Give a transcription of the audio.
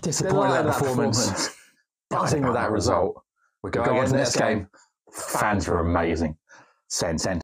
Disappointed with that performance. Buzzing with that result. We're going again next game. Fans are amazing. Send.